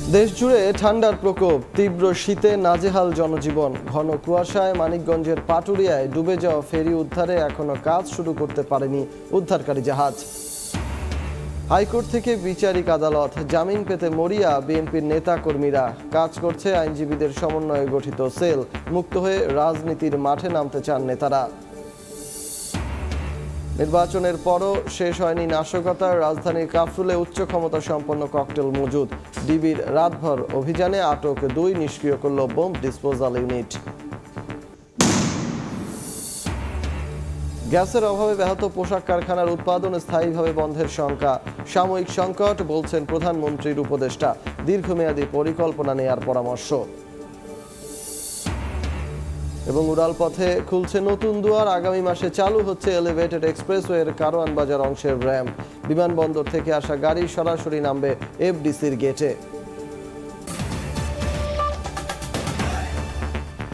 দেশজুড়ে ঠান্ডার প্রকোপ, তীব্র শীতে নাজেহাল জনজীবন। ঘন কুয়াশায় মানিকগঞ্জের পাটুরিয়ায় ডুবে যাওয়া ফেরি উদ্ধারে এখনো কাজ শুরু করতে পারেনি উদ্ধারকারী জাহাজ। হাইকোর্ট থেকে বিচারিক আদালত, জামিন পেতে মরিয়া বিএনপির নেতা কর্মীরা। কাজ করছে আইনজীবীদের সমন্বয়ে গঠিত সেল। মুক্ত হয়ে রাজনীতির মাঠে নামতে চান নেতারা। নির্বাচনের পরও শেষ হয়নি নাশকতা। রাজধানীর কাফরুলে উচ্চ ক্ষমতা সম্পন্ন ককটেল মজুদ। ডিবির রাতভর অভিযানে আটক 2, নিষ্ক্রিয় করল বোম ডিসপোজাল ইউনিট। গ্যাসের অভাবে ব্যাহত পোশাক কারখানার উৎপাদন, স্থায়ীভাবে বন্ধের শঙ্কা। সাময়িক সংকট বলছেন প্রধানমন্ত্রীর উপদেষ্টা। দীর্ঘমেয়াদী পরিকল্পনা নেয়ার পরামর্শ। এবং উড়ালপথে খুলছে নতুন দুয়ার। আগামী মাসে চালু হচ্ছে এলিভেটেড এক্সপ্রেসওয়ের কারওয়ান বাজার অংশের র্যাম্প। বিমানবন্দর থেকে আসা গাড়ি সরাসরি নামবে এফডিসির গেটে।